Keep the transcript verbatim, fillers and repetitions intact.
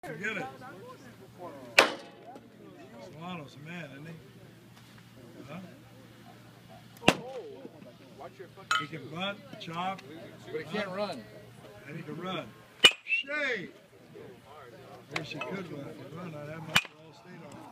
Forget it. Solano's a man, isn't he? Huh? He can bunt, chop, but he can't uh, run. And he can run. Shea! I wish he could run. If he run, I'd have him up for all state on.